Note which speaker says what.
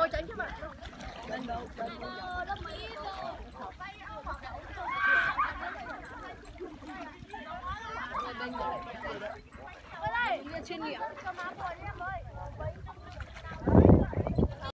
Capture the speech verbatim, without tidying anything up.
Speaker 1: Ôi tránh chứ bạn. Bên đâu? Bên đâu? Bên đây. Bên đây. Chuyên nghiệp. Cho má buồn đi em ơi.